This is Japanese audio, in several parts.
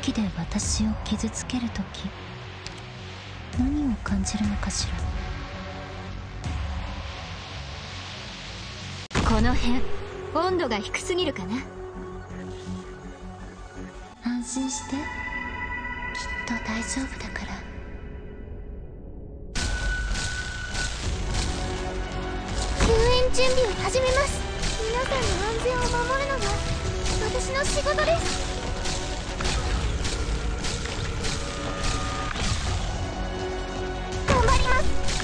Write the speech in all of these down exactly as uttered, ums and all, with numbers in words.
器で私を傷つけるとき、何を感じるのかしら。 この辺温度が低すぎるかな。 安心して、きっと大丈夫だから。 救援準備を始めます。皆さんの安全を守るのが私の仕事です。頑張ります。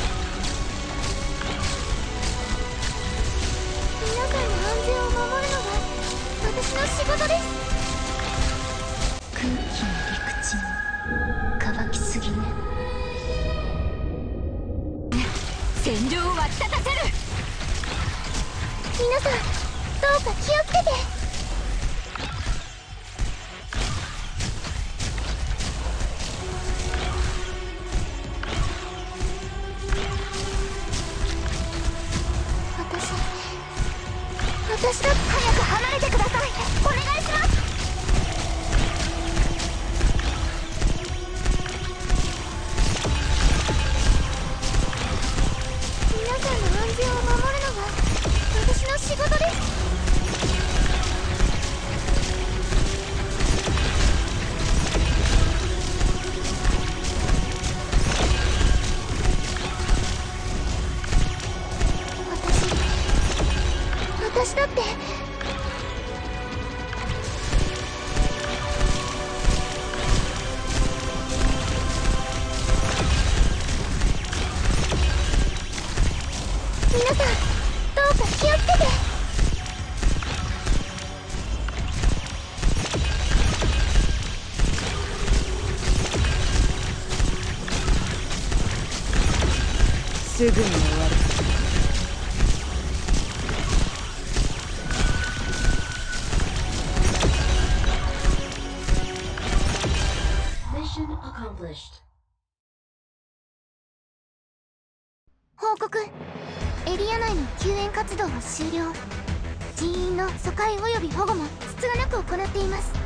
皆さんの安全を守るのが私の仕事です。 空気も陸地も乾きすぎね。 戦場を沸き立たせる。 皆さんどうか気をつけて。私私だ。早く離れてください。お願いします。皆さんの安全を守るのが私の仕事です。私私だって皆さんどうか気をつけて。 すぐに終わる。 報告。エリア内の救援活動は終了。人員の疎開及び保護もつつがなく行っています。